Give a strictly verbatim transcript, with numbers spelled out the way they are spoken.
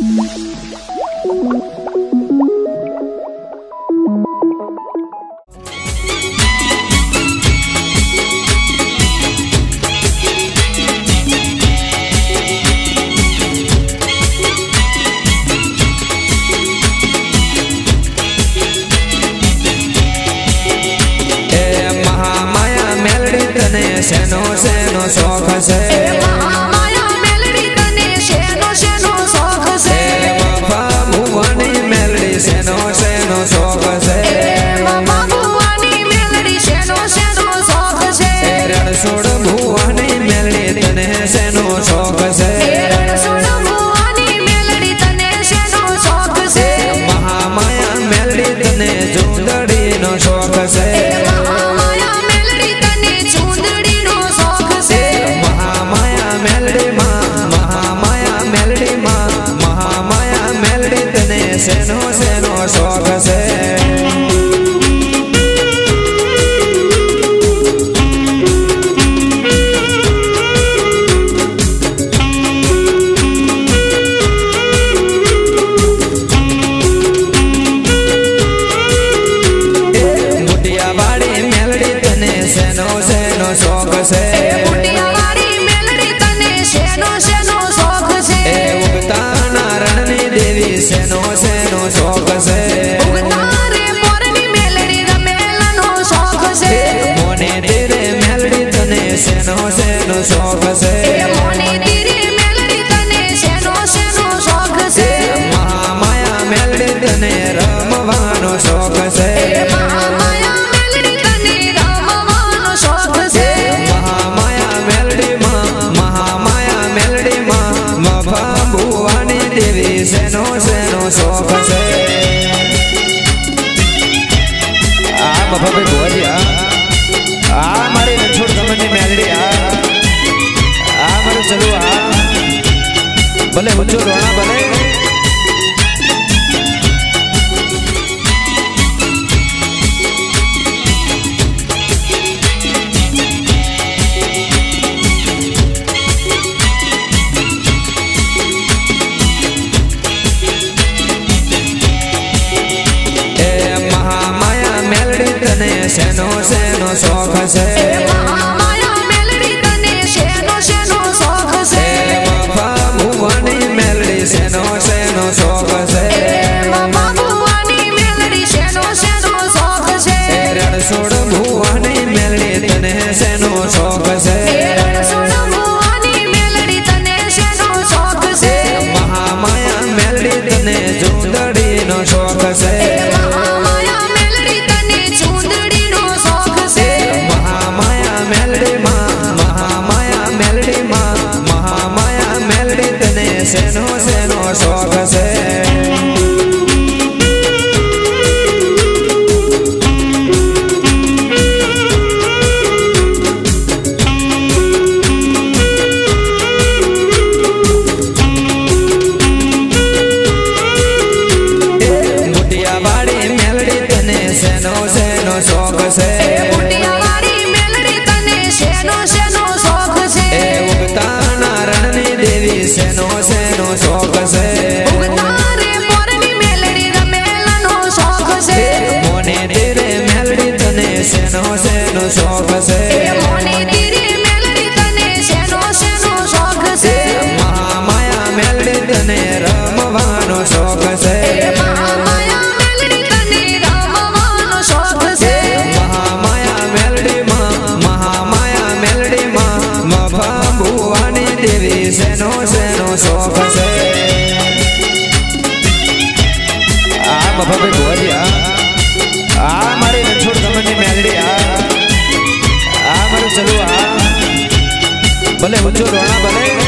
सेनो सेनो शौक से महामाया मेलडी तने सेनो सेनो शौक से बाबा भुवनी मेलडी सेनो सेनो शौक से बाबा भुवनी मेलडी सेनो सेनो शौक से रणसोड़ भुवनी मेलडी तने सेनो शौक से रणसोड़ भुवनी मेलडी तने सेनो शौक से महामाया मेलडी तने चूंदड़ी नो शौक से महामाया मेलडी तने चूंदड़ी नो शौक से महामाया मेलडी मां महामाया मेलडी मां महामाया मेलडी तने सेनो सेनो शौक से शौक से मुटियावाड़ी मेलडी तने सेनो सेनो शौक से उगता नारायणी देवी सेनो सेनो शौक से उगता रे मोरनी मेलडी रमेला नो शौक से मोने तेरे मेलडी तने सेनो सेनो शौक से मोने तेरे मेलडी तने सेनो सेनो शौक से महामाया मेलडी तने रमवानो शौक से महामाया मेलडी तने रमवानो शौक से महामाया मेलडी मां महामाया मेलडी मां बाबा भुवनी देवी सेनो सेनो शौक से आ बाबा भाई बोल या आ मारे छोड़ गमनी मेलडी आ आ मारे चलो आ भले ऊंचो रोना भले सेनो सेनो शौक से महामाया मेलडी तने सेनो सेनो शौक से बाबा भुवनी मेलडी सेनो सेनो शौक से बाबा भुवनी मेलडी सेनो सेनो शौक से रणसोड़ भुवनी मेलडी तने सेनो शौक से रणसोड़ भुवनी मेलडी तने सेनो शौक से महामाया मेलडी तने चूंदड़ी नो शौक से महामाया मेलडी तने चूंदड़ी नो शौक से महामाया मेलडी मां महामाया मेलडी मां महामाया मेलडी तने सेनो सेनो शौक से सेनो सेनो शौक से मुटियावाड़ी मेलडी तने सेनो सेनो शौक से उगता नारायणी देवी सेनो सेनो शौक से उगता रे मोरनी मेलडी रमेला नो शौक से मोने तेरे मेलडी तने सेनो सेनो शौक से मोने तेरे मेलडी तने सेनो सेनो शौक से महामाया मेलडी तने रमवानो शौक से महामाया मेलडी तने रमवानो शौक से महामाया मेलडी मां महामाया मेलडी मां बाबा भुवनी देवी सेनो सेनो शौक से आ बाबा भाई बोल या आ मारे छोड़ गमनी मेलडी आ आ मारे चलो आ भले ऊंचो रोना भले